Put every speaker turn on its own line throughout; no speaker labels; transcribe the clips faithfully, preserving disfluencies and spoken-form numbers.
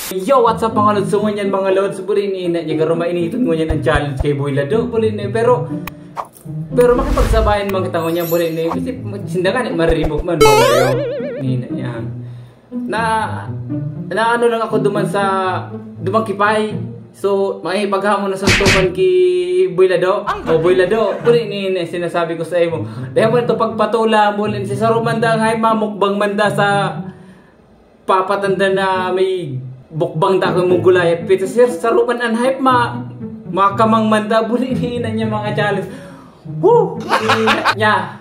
Yo, what's up mga lods? So ngunyan mga lods, buli ni ina niya garuma initon ngunyan ang challenge kay Boy Lado, buli ni pero pero makipagsabayan man kita ngunyan buli ni kasi sindagan maribok man mo ni ina niya. Na na ano lang ako duman sa dumang kipay. So makipaghamon na sa tuman ki Boy Lado. O Boy Lado, buli ni ina sinasabi ko sa imo. Dahil mo ito pagpatula mo si Sarumanda ngay mamukbang manda sa papatanda na may bukbang da ko mong gulay at pizza sir sarupan an hype ma makamang manda buli na niya mga challenge. Woo! Niya.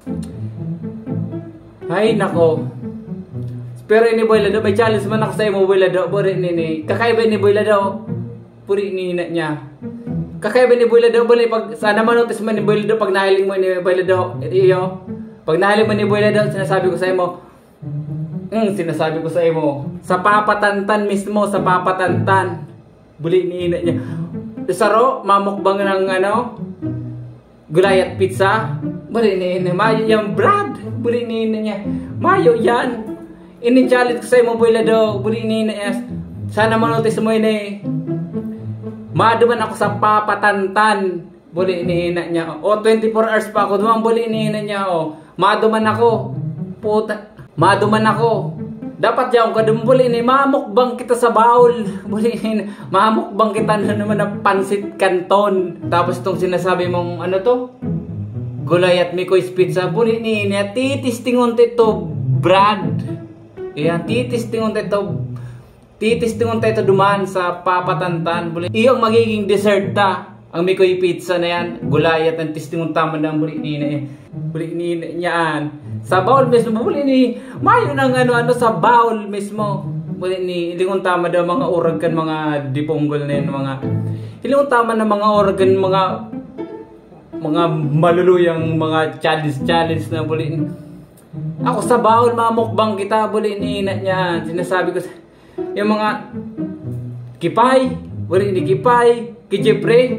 Ay nako. Pero ini Boy Lado may challenge man ako sa imo Boy Lado buri ni ni kakaiba ni Boy Lado puri ni na niya. Kakaiba ni Boy Lado buli pag sana manotis man ni Boy Lado pag nahiling mo ni Boy Lado iyo. Pag nahiling mo ni Boy Lado sinasabi ko sa imo Hmm, sinasabi ko sa imo, sa papatantan mismo, sa papatantan. Buli ni ina niya. Saro, mamukbang ng ano, gulay at pizza. Buli ni ina, mayo yan, Brad. Buli ni ina niya, mayo yan. Ini-challenge ko sa imo, Boy Lado. Buli ni ina niya, sana manotis mo ini. Maduman ako sa papatantan. Buli ni ina niya. O, twenty-four hours pa ako duman. Buli ni ina niya, o. Maduman ako. Puta. Maduman ako. Dapat yaw kadumbuli ni mamukbang kita sa baul. Buli ni mamukbang kita na naman ng pansit canton. Tapos itong sinasabi mong ano to? Gulay at Mikoy's pizza. Buli ni ni titis tingon to Brad. Iya titis tingon to. Titis tingon to duman sa papatantan. Buli iyong magiging dessert ta. Ang Mikoy pizza na yan. Gulay at ang tistingon tama na buli ni ni. Buli ni niyaan. Sa baul mismo, buli ni mayo nang ano-ano sa baul mismo. Buli ni ilingon tama daw mga organ, mga diponggol na yun, mga ilingon tama na mga organ, mga mga maluluyang mga challenge-challenge na buli ni. Ako sa baul, mamukbang kita, buli ni ina niya. Sinasabi ko sa yung mga kipay, buli ni kipay, kijepre.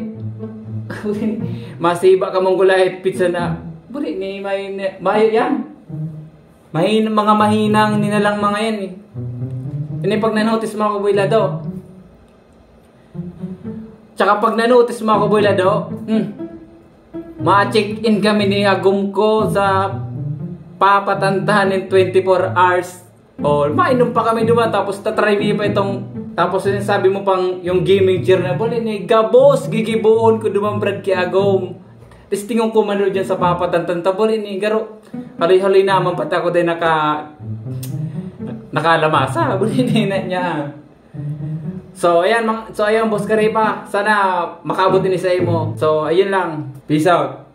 Masiba ka mong gulay pizza na buli ni may mayo yan. Mahin, mga mahinang ninalang mga yan eh. Yan pag nanotice mo ako Boy Lado. Tsaka pag nanotice mo ako Boy Lado, hmm, ma-check in kami ni Agum ko sa papatantahan in twenty-four hours. O, mainom pa kami duman tapos tatry pa itong tapos yun sabi mo pang yung gaming chair na buli ni gabos gigibuon ko duman Brad kay Agum. Tapos tingong ko man dyan sa papatantan tabuli ni garo. Hali-hali naman pati ako din naka nakalamasa. Buli na niya. So ayan, so ayan boss Karipa. Sana makabot din sa imo. So ayun lang. Peace out.